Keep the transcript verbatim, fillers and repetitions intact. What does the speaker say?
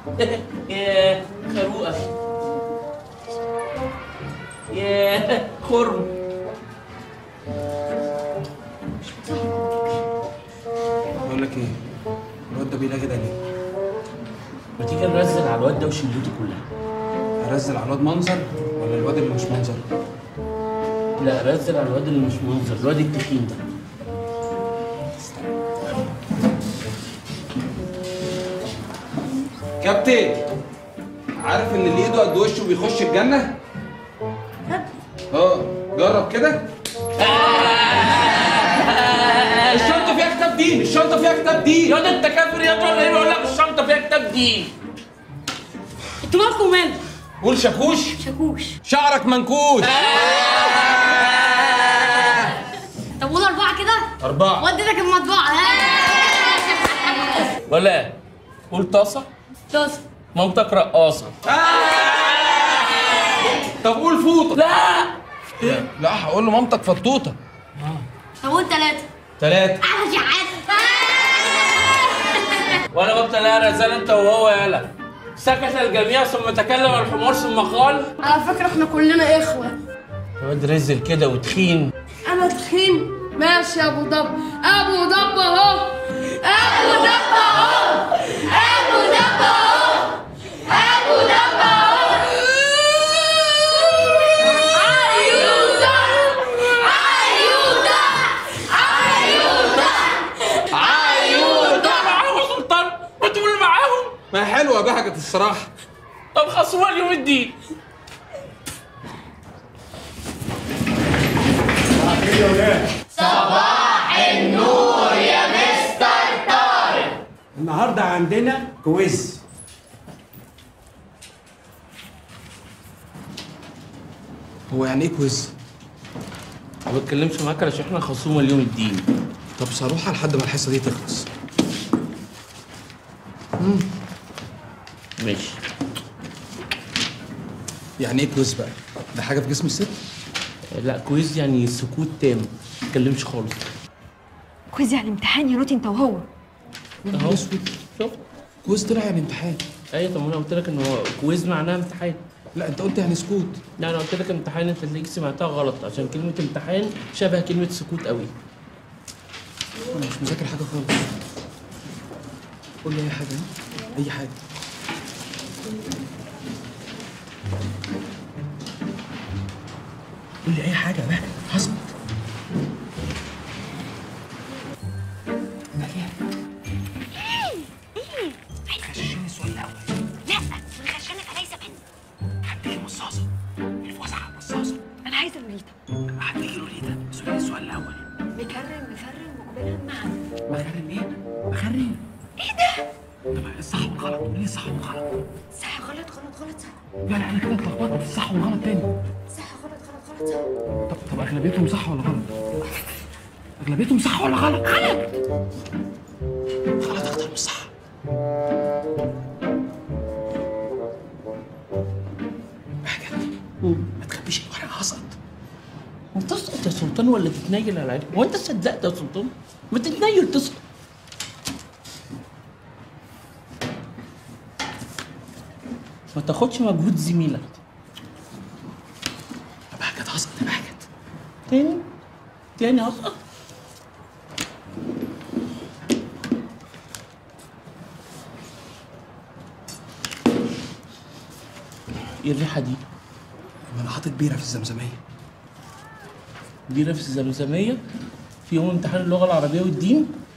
يا خروقه، يا خرم. بقول لك ايه، الواد ده بيلاقي ده ليه؟ ما تيجي نرزل على الواد ده وشلته كلها. ارزل على الواد منظر ولا الواد اللي مش منظر؟ لا، رزل على الواد اللي مش منظر، الواد التخين ده. كابتن، عارف ان اللي ايده قد وشه بيخش الجنه؟ اه، جرب كده. الشنطه فيها كتاب دين، الشنطه فيها كتاب دين. يا ده انت كافر يا ولا ايه؟ بقول لك الشنطه فيها كتاب دين. انتوا مالكم مال؟ قول شاكوش. شاكوش. شعرك منكوش. طب قول أربعة كده. أربعة. وديتك المطبعة. ولا قول طاسة. طاسة. مامتك رقاصة. طب قول فوطه. لا لا، هقول له مامتك فطوطه. طب قول ثلاثة. ثلاثة. أحلى شحات. وانا قلت لا رزال انت وهو يالا. سكت الجميع ثم تكلم الحمار ثم قال. على فكرة احنا كلنا إخوة. الواد رزل كده وتخين. أنا تخين؟ ماشي يا أبو ضب. أبو ضب أهو. أبو ضب أهو. أبو ضب أهو. أبو ضب أهو. عيوطة عيوطة عيوطة عيوطة. معاهم يا سلطان، ما تقول معاهم. ما هي حلوه بهجت الصراحه. طب خصوها اليوم الدين. صباح النور يا مستر طارق. النهارده عندنا كويز. هو يعني ايه كويز؟ ما بتكلمش معاك علشان احنا خصومه اليوم الدين. طب صاروحه لحد ما الحصه دي تخلص. امم ماشي. يعني ايه كويز بقى؟ ده حاجه في جسم الست؟ لا، كويز يعني سكوت تام، ما تتكلمش خالص. كويز يعني امتحان يا نوتي انت وهو. اهو شفت؟ كويز طلع يعني امتحان. ايوه، طب انا قلت لك ان هو كويز معناها امتحان. لا، انت قلت يعني سكوت. لا، انا قلت لك امتحان، انت اللي سمعتها غلط عشان كلمه امتحان شبه كلمه سكوت قوي. انا مش مذاكر حاجه خالص. قول لي اي حاجه. اي حاجه. قول لي اي حاجه بقى. هظبط. غششني السؤال الاول. لا غشانك انا عايزه بنت. هديكي مصاصه. الفسحه مصاصه. انا عايزه لوليتا. هديكي لوليتا. سؤال السؤال الاول. مكرم مفرم مقبلها معا. مخرم ايه؟ مخرم. ايه ده؟ طب الصح والغلط، قولي لي الصح والغلط. صح غلط غلط غلط صح. لا لا، انا كده اتلخبطت في الصح والغلط تاني. صح غلط غلط غلط صح. طب طب اغلبيتهم صح ولا غلط؟ اغلبيتهم صح ولا غلط؟ غلط. غلط اكتر من الصح. بهجت. ما تخبيش الورقه، هسقط. انت تسقط يا سلطان ولا تتنيل على عينك؟ هو انت صدقت يا سلطان؟ ما تتنيل تسقط. ما تاخدش مجهود زميلك. بهجت هسقط يا بهجت. تاني تاني هسقط. ايه الريحه دي؟ ما انا حاطط بيره في الزمزميه. بيره في الزمزميه؟ في يوم امتحان اللغه العربيه والدين؟